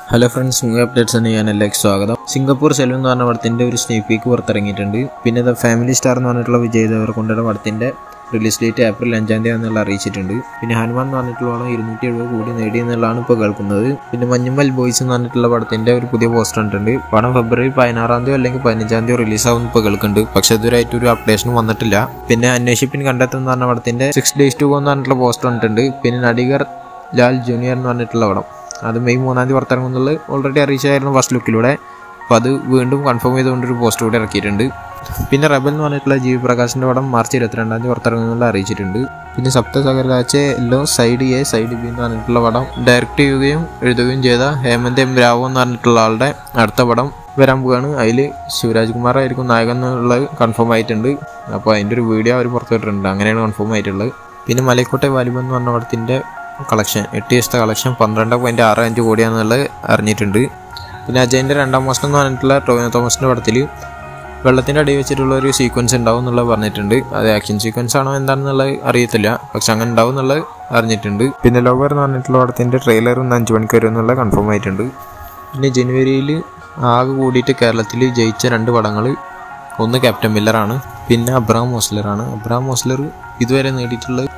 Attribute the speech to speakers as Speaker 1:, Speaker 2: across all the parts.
Speaker 1: Hello friends, movie updates ആണ് ഞാൻ എല്ലാവർക്കും സ്വാഗതം. സിംഗപ്പൂർ സെൽവൻ എന്ന് പറഞ്ഞ പടത്തിൻ്റെ ഒരു സ്നേക് പീക്ക് പുറത്തിറങ്ങിയിട്ടുണ്ട്. പിന്നെ ദ ഫാമിലി സ്റ്റാർ എന്ന് പറഞ്ഞിട്ടുള്ള വിജയ് ദേവരകൊണ്ടയുടെ പടത്തിൻ്റെ റിലീസ് ഡേറ്റ് ഏപ്രിൽ 5 എന്നുള്ള അറിയിച്ചിട്ടുണ്ട്. പിന്നെ ഹനുമാൻ എന്ന് പറഞ്ഞിട്ടുള്ള പടം 270 കോടി നേടി എന്നുള്ളതാണ് ഇപ്പോൾ കേൾക്കുന്നത്. പിന്നെ മഞ്ഞുമ്മൽ ബോയ്സ് എന്ന് പറഞ്ഞിട്ടുള്ള പടത്തിൻ്റെ ഒരു പുതിയ പോസ്റ്റർ ഉണ്ട്. പടം ഫെബ്രുവരി 16 അല്ലെങ്കിൽ 15 റിലീസാവും ഇപ്പോൾ കേൾക്കുന്നുണ്ട്. പക്ഷെ ഇതുവരെയായിട്ട് ഒരു അപ്ഡേഷനും വന്നിട്ടില്ല. പിന്നെ അന്വേഷിപ്പിൻ കണ്ടെത്തുന്ന പറഞ്ഞ പടത്തിൻ്റെ 6 days to go എന്ന് പറഞ്ഞിട്ടുള്ള പോസ്റ്റർ ഉണ്ട്. പിന്നെ നടികർ ലാൽ ജൂനിയർ എന്ന് പറഞ്ഞിട്ടുള്ള പടം അത് മെയ് 3 പുറത്തിറങ്ങുന്നുള്ളത് ഓൾറെഡി അറിയിച്ചായിരുന്നു ഫസ്റ്റ് ലുക്കിലൂടെ. അപ്പോൾ അത് വീണ്ടും കൺഫേം ചെയ്തുകൊണ്ടൊരു പോസ്റ്റർ കൂടെ ഇറക്കിയിട്ടുണ്ട്. പിന്നെ റബൽ എന്ന് പറഞ്ഞിട്ടുള്ള ജീവി പ്രകാശിൻ്റെ പടം മാർച്ച് 22 പുറത്തിറങ്ങുന്നുള്ള അറിയിച്ചിട്ടുണ്ട്. പിന്നെ സപ്തസാഗരാജ് എല്ലോ സൈഡ് എ സൈഡ് ബി എന്ന് പറഞ്ഞിട്ടുള്ള പടം ഡയറക്റ്റ് ചെയ്യുകയും എഴുതുകയും ചെയ്ത ഹേമന്ത് എം രാവോ എന്ന് പറഞ്ഞിട്ടുള്ള ആളുടെ അടുത്ത പടം വരാൻ പോവുകയാണ്. അതിൽ ശിവരാജ് കുമാർ ആയിരിക്കും നായകൻ എന്നുള്ളത് കൺഫേം ആയിട്ടുണ്ട്. അപ്പോൾ അതിൻ്റെ ഒരു വീഡിയോ അവർ പുറത്തുവിട്ടിട്ടുണ്ട്. അങ്ങനെയാണ് കൺഫേം ആയിട്ടുള്ളത്. പിന്നെ മലൈക്കോട്ടെ വാലിബൻ എന്ന് പറഞ്ഞ പടത്തിൻ്റെ കളക്ഷൻ 8 ദിവസത്തെ കളക്ഷൻ 12.65 കോടിയാണെന്നുള്ളത് അറിഞ്ഞിട്ടുണ്ട്. പിന്നെ അജയൻ്റെ രണ്ടാം മാസം എന്ന് പറഞ്ഞിട്ടുള്ള ടോവിനോ തോമസിൻ്റെ പടത്തിൽ വെള്ളത്തിൻ്റെ അടി വെച്ചിട്ടുള്ള ഒരു സീക്വൻസ് ഉണ്ടാവും എന്നുള്ളത് പറഞ്ഞിട്ടുണ്ട്. അത് ആക്ഷൻ സീക്വൻസ് ആണോ എന്താണെന്നുള്ളത് അറിയത്തില്ല, പക്ഷെ അങ്ങനെ ഉണ്ടാവും എന്നുള്ളത് അറിഞ്ഞിട്ടുണ്ട്. പിന്നെ ലോവർ എന്ന് പറഞ്ഞിട്ടുള്ള പടത്തിൻ്റെ ട്രെയിലർ 5 മണിക്ക് വരും എന്നുള്ളത് കൺഫേം ആയിട്ടുണ്ട്. പിന്നെ ജനുവരിയിൽ ആകെ കൂടിയിട്ട് കേരളത്തിൽ ജയിച്ച 2 പടങ്ങൾ ഒന്ന് ക്യാപ്റ്റൻ മില്ലറാണ്, പിന്നെ അബ്രഹാം മോസ്ലറാണ്. അബ്രഹാം മോസ്ലർ ഇതുവരെ നേടിയിട്ടുള്ളത്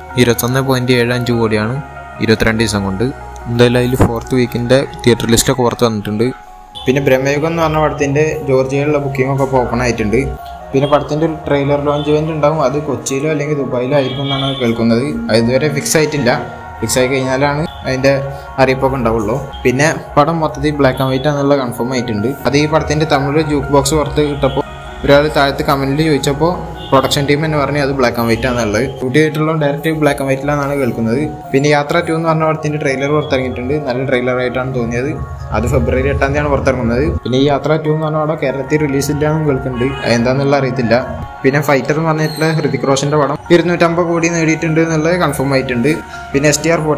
Speaker 1: 21.75 കോടിയാണ് 22 ദിവസം കൊണ്ട്. എന്തായാലും അതിൽ 4th വീക്കിൻ്റെ തിയേറ്റർ ലിസ്റ്റൊക്കെ പുറത്ത് വന്നിട്ടുണ്ട്. പിന്നെ ബ്രഹ്മയുഗം എന്ന് പറഞ്ഞ പടത്തിൻ്റെ ജോർജിയയിലുള്ള ബുക്കിംഗ് ഒക്കെ ഓപ്പൺ ആയിട്ടുണ്ട്. പിന്നെ പടത്തിൻ്റെ ഒരു ട്രെയിലർ ലോഞ്ച് ഇവൻ്റ് ഉണ്ടാകും. അത് കൊച്ചിയിലോ അല്ലെങ്കിൽ ദുബായിലോ ആയിരിക്കും എന്നാണ് കേൾക്കുന്നത്. അത് ഇതുവരെ ഫിക്സ് ആയിട്ടില്ല. ഫിക്സ് ആയി കഴിഞ്ഞാലാണ് അതിൻ്റെ അറിയിപ്പൊക്കെ ഉണ്ടാവുള്ളൂ. പിന്നെ പടം മൊത്തത്തിൽ ബ്ലാക്ക് ആൻഡ് വൈറ്റ് ആണെന്നുള്ള കൺഫേം ആയിട്ടുണ്ട്. അത് ഈ പടത്തിൻ്റെ തമിഴ് ജൂക്ക് ബോക്സ് പുറത്ത് കിട്ടപ്പോൾ ഒരാൾ താഴത്ത് കമൻറ്റിൽ ചോദിച്ചപ്പോൾ പ്രൊഡക്ഷൻ ടീം എന്ന് പറഞ്ഞ് അത് ബ്ലാക്ക് ആൻഡ് വൈറ്റ് ആണെന്നുള്ളത്. ഷൂട്ട് ചെയ്തിട്ടുള്ള ഡയറക്റ്റ് ബ്ലാക്ക് ആൻഡ് വൈറ്റിലാണെന്നാണ് കേൾക്കുന്നത്. പിന്നെ യാത്ര 2 എന്ന് പറഞ്ഞ പടത്തിൻ്റെ ട്രെയിലർ പുറത്തിറങ്ങിയിട്ടുണ്ട്. നല്ല ട്രെയിലർ ആയിട്ടാണ് തോന്നിയത്. അത് ഫെബ്രുവരി 8 പുറത്തിറങ്ങുന്നത്. പിന്നെ ഈ യാത്ര 2 എന്ന് പറഞ്ഞ പടം കേരളത്തിൽ റിലീസ് ഇല്ലാന്നും കേൾക്കുന്നുണ്ട്. അതെന്താണെന്നുള്ള അറിയത്തില്ല. പിന്നെ ഫൈറ്റർ എന്ന് പറഞ്ഞിട്ടുള്ള ഹൃതിക് റോഷൻ്റെ പടം 250 കോടി നേടിയിട്ടുണ്ട് എന്നുള്ളത് കൺഫേം ആയിട്ടുണ്ട്. പിന്നെ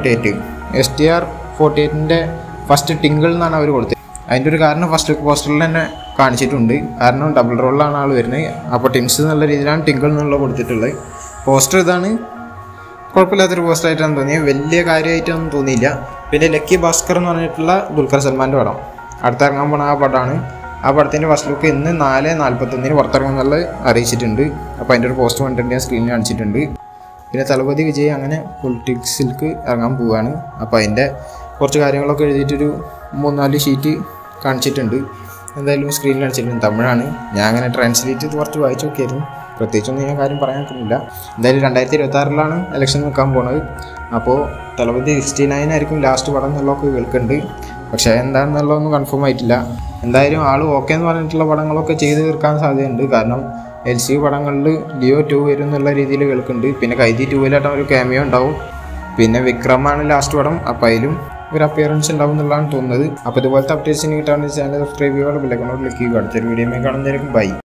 Speaker 1: STR 48 ഫസ്റ്റ് ടിങ്കിൾ എന്നാണ് അവർ കൊടുത്തത്. അതിൻ്റെ ഒരു കാരണം ഫസ്റ്റ് പോസ്റ്ററിൽ തന്നെ കാണിച്ചിട്ടുണ്ട്. കാരണം ഡബിൾ റോളിലാണ് ആൾ വരുന്നത്. അപ്പോൾ ടിങ്സ് എന്നുള്ള രീതിയിലാണ് ടിങ്കിൾ എന്നുള്ള കൊടുത്തിട്ടുള്ളത്. പോസ്റ്റർ ഇതാണ്. കുഴപ്പമില്ലാത്തൊരു പോസ്റ്ററായിട്ടാണ് തോന്നിയത്. വലിയ കാര്യമായിട്ടൊന്നും തോന്നിയില്ല. പിന്നെ ലക്കി ഭാസ്കർ എന്ന് പറഞ്ഞിട്ടുള്ള ദുൽഖർ സൽമാൻ്റെ പടം അടുത്തിറങ്ങാൻ പോണ ആ പടമാണ്. ആ പടത്തിൻ്റെ ഫസ്റ്റ് ലുക്ക് ഇന്ന് 4:41 പുറത്തിറങ്ങുമെന്നുള്ളത് അറിയിച്ചിട്ടുണ്ട്. അപ്പോൾ അതിൻ്റെ ഒരു പോസ്റ്റർ കണ്ടിട്ട് ഞാൻ സ്ക്രീനിൽ കാണിച്ചിട്ടുണ്ട്. പിന്നെ തലപതി വിജയ് അങ്ങനെ പൊളിറ്റിക്സിലേക്ക് ഇറങ്ങാൻ പോവുകയാണ്. അപ്പോൾ അതിൻ്റെ കുറച്ച് കാര്യങ്ങളൊക്കെ എഴുതിയിട്ടൊരു 3-4 ഷീറ്റ് കാണിച്ചിട്ടുണ്ട്. എന്തായാലും സ്ക്രീനിൽ കാണിച്ചിട്ടുണ്ട്. തമിഴാണ്. ഞാൻ അങ്ങനെ ട്രാൻസ്ലേറ്റ് ചെയ്ത് കുറച്ച് വായിച്ചു നോക്കിയായിരുന്നു. പ്രത്യേകിച്ചൊന്നും ഞാൻ കാര്യം പറയാൻ നിൽക്കുന്നില്ല. എന്തായാലും 2026 ഇലക്ഷൻ നിൽക്കാൻ പോകുന്നത്. അപ്പോൾ തലപതി 69 ആയിരിക്കും ലാസ്റ്റ് പടം എന്നുള്ളതൊക്കെ കേൾക്കുന്നുണ്ട്. പക്ഷേ എന്താണെന്നുള്ളതൊന്നും കൺഫേം ആയിട്ടില്ല. എന്തായാലും ആൾ ഓക്കെ എന്ന് പറഞ്ഞിട്ടുള്ള പടങ്ങളൊക്കെ ചെയ്ത് തീർക്കാൻ സാധ്യതയുണ്ട്. കാരണം LCU പടങ്ങളിൽ ലിയോ 2 വരും എന്നുള്ള രീതിയിൽ കേൾക്കുന്നുണ്ട്. പിന്നെ കൈദി 2 ഒരു ക്യാമിയോ ഉണ്ടാവും. പിന്നെ വിക്രമാണ് ലാസ്റ്റ് പടം. അപ്പോൾ അതിലും ഒരു അപ്പിയറൻസ് ഉണ്ടാവും എന്നുള്ളതാണ് തോന്നുന്നത്. അപ്പോൾ ഇതുപോലത്തെ അപ്ഡേറ്റ്സിന് കിട്ടാൻ ചാനൽ സബ്സ്ക്രൈബ് ചെയ്യുക, ബെൽ ഐക്കൺ ക്ലിക്ക് ചെയ്യുക. അടുത്തൊരു വീഡിയോയിൽ കാണുന്നതായിരിക്കും. ബൈ.